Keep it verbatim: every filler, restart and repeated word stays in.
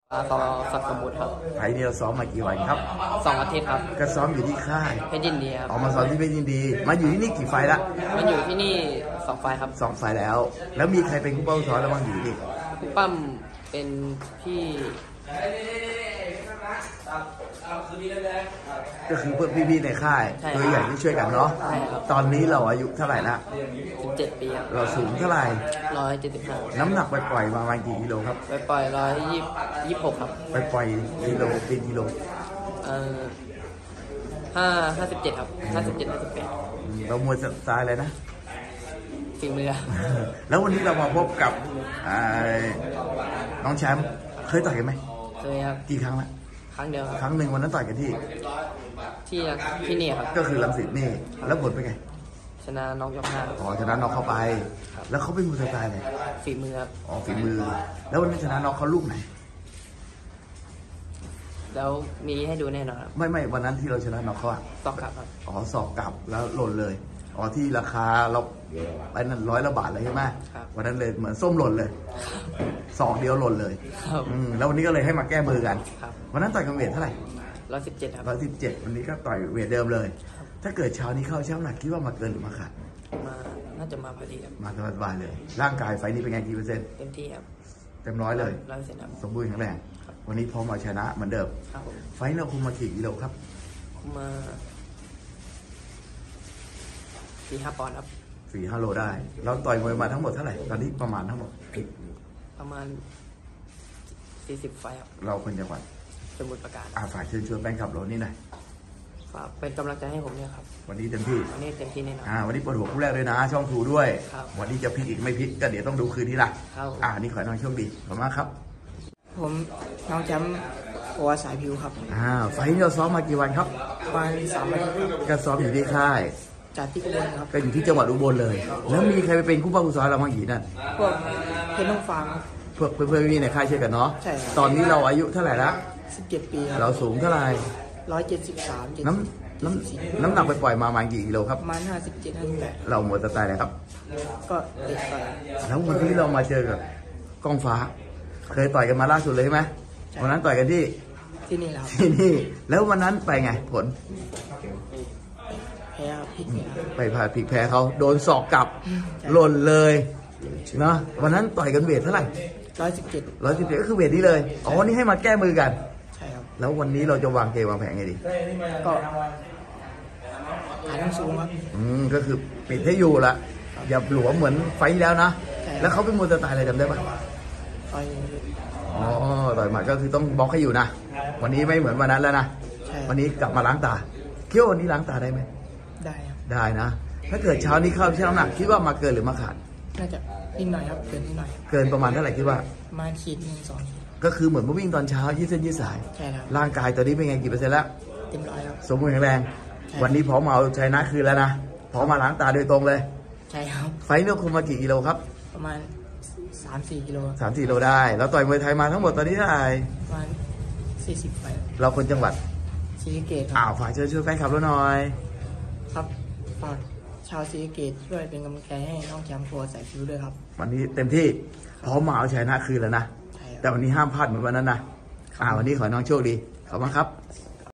อาสอสักสมุทรครับไฟล์นี้เราซ้อมมากี่วันครับสองอาทิตย์ครับก็ซ้อมอยู่ที่ค่ายเพชรยินดีครับออกมาซ้อมที่เพชรยินดีมาอยู่ที่นี่กี่ไฟล์ละมาอยู่ที่นี่สองไฟล์ครับสองไฟล์แล้วแล้วมีใครเป็นคู่เป้าซ้อมแล้วบ้างอยู่นี่คู่ปั้มเป็นพี่ก็คือเพื่อนพี่ๆในค่ายตัวใหญ่ที่ช่วยกันเนาะตอนนี้เราอายุเท่าไหร่ละสิบเจ็ดปีครับเราสูงเท่าไหร่ร้อยเจ็ดสิบห้าน้ำหนักไปปล่อยมาประมาณกี่กิโลครับไปปล่อยร้อยยี่ยี่หกครับไปปล่อยกิโลเป็นกิโลเอ่อห้าห้าสิบเจ็ดครับห้าสิบเจ็ดห้าสิบแปดเรามวยสไตล์อะไรนะฝีมือแล้ววันนี้เรามาพบกับน้องแชมป์เคยต่อยกันไหมเคยครับกี่ครั้งละครั้งเดียวครั้งหนึ่งวันนั้นต่อยกันที่ที่ที่นี่ครับก็คือลังสิตนี่แล้วผลเป็นไงชนะน้องยกห้าอ๋อชนะน้องเข้าไปแล้วเขาเป็นมวยสไตล์ไหนฝีมือครับอ๋อฝีมือแล้ววันนี้ชนะน้องเขาลูกไหนแล้วมีให้ดูแน่นอนครับไม่ไม่วันนั้นที่เราชนะน้องเขาอะสอกกลับครับอ๋อสอกกลับแล้วหล่นเลยอ๋อที่ราคาเราไปนั้นร้อยละบาทเลยใช่ไหมวันนั้นเลยเหมือนส้มหล่นเลยสองเดียวหล่นเลยแล้ววันนี้ก็เลยให้มาแก้มือกันวันนั้นต่อยกันเวทเท่าไหร่ร้อยสิบเจ็ดครับร้อยสิบเจ็ดวันนี้ก็ต่อยเวทเดิมเลยถ้าเกิดเช้านี้เข้าเช้าหนักคิดว่ามาเกินหรือมาขาดมาน่าจะมาพอดีครับมาสบายเลยร่างกายไฟนี้เป็นไงกี่เปอร์เซ็นต์เต็มที่ครับเต็มร้อยเลยร้อยเปอร์เซ็นต์ครับสมบูรณ์แข็งแรงวันนี้พร้อมมาชนะเหมือนเดิมไฟเราคุมมากี่กิโลครับคุมมาสี่ห้าปอนด์ครับสี่ห้าโลได้เราต่อยมวยมาทั้งหมดเท่าไหร่ตอนนี้ประมาณทั้งหมดประมาณสี่สิบไฟครับเราคนจังหวัดสมุทรปราการอาฝากเชิญชวนแฟนคลับเรานี่หน่อยฝากเป็นกำลังใจให้ผมเนี่ยครับวันนี้เต็มที่วันนี้เต็มที่แน่นอนอ่าวันนี้เปิดหัวคู่แรกเลยนะช่องทูด้วยวันนี้จะพลิกอีกไม่พลิกก็เดี๋ยวต้องดูคืนนี้ละอ่านี่ขอให้น้องโชคดีขอบคุณมากครับผมน้องแชมป์โอวาสายผิวครับอ่าไฟนี้เราซ้อมมากี่วันครับวันสามวันก็ซ้อมอยู่ที่ค่ายจากที่อุบลครับก็อยู่ที่จังหวัดอุบลเลยแล้วมีใครไปเป็นคู่ป้าคู่ซ้อมเราบ้างกี่นั่นพวกเพชรน้องฟางพวกเพื่อนๆพี่ในค่ายเช่นกันเนาะใช่ตอนนี้เราอายุเท่าไหร่ละสิบเจ็ดปีเราสูงเท่าไหร่ร้อยเจ็ดสิบสามน้ำน้ำน้ำหนักไปปล่อยมาประมาณกี่กิโลครับประมาณห้าสิบเจ็ดห้าสิบแปดเราหมดสไตล์เลยครับก็เด็กต่อยแล้ววันนี้เรามาเจอกับกล้องฟ้าเคยต่อยกันมาล่าสุดเลยใช่ไหมวันนั้นต่อยกันที่ที่นี่แล้วที่นี่แล้ววันนั้นไปไงผลแพ้พลิกไปพาพลิกแพ้เขาโดนศอกกลับหล่นเลยเนาะวันนั้นต่อยกันเวทเท่าไหร่ร้อยสิบเจ็ดร้อยสิบเจ็ดก็คือเวทนี้เลยอ๋อวันนี้ให้มาแก้มือกันใช่ครับแล้ววันนี้เราจะวางเกมวางแผนไงดีก็หาทางสูงครับอืมก็คือปิดให้อยู่ละอย่าหลวมเหมือนไฟแล้วนะแล้วเขาเป็นมวยสไตล์อะไรจำได้ปะต่อยอ๋อต่อยหมัดก็คือต้องบล็อกให้อยู่นะวันนี้ไม่เหมือนวันนั้นแล้วนะวันนี้กลับมาล้างตาคิดว่าวันนี้ล้างตาได้ไหมได้ครับได้นะถ้าเกิดเช้านี้เข้าชั่งน้ำหนักคิดว่ามาเกินหรือมาขาดน่าจะนิดหน่อยครับเกินนิดหน่อยเกินประมาณเท่าไหร่คิดว่าประมาณขีดหนึ่งสองก็คือเหมือนเมื่อวิ่งตอนเช้ายืดเส้นยืดสายใช่ครับร่างกายตอนนี้เป็นไงกี่เปอร์เซ็นต์แล้วเต็มร้อยครับสมบูรณ์แข็งแรงวันนี้พร้อมเอาชัยนะคืนแล้วนะพร้อมมาล้างตาโดยตรงเลยใช่ครับไฟเลือกคุมมากี่กิโลครับประมาณสามสี่กิโลสามสี่โลได้แล้วต่อยมวยไทยมาทั้งหมดตอนนี้เท่าไหร่ประมาณสี่สิบไฟเราคนจังหวัดศรีสะเกษอ้าวฝากเชิญชวนแฟนคลับเราหน่อยครับฝากชาวศรีสะเกษช่วยเป็นกำลังใจให้น้องแชมป์โฟร์ใส่คิวด้วยครับวันนี้เต็มที่พร้อมมาเอาชัยนะคืนแล้วนะแต่วันนี้ห้ามพลาดเหมือนวันนั้นนะอ่าวันนี้ขอน้องโชคดีขอบคุณครับ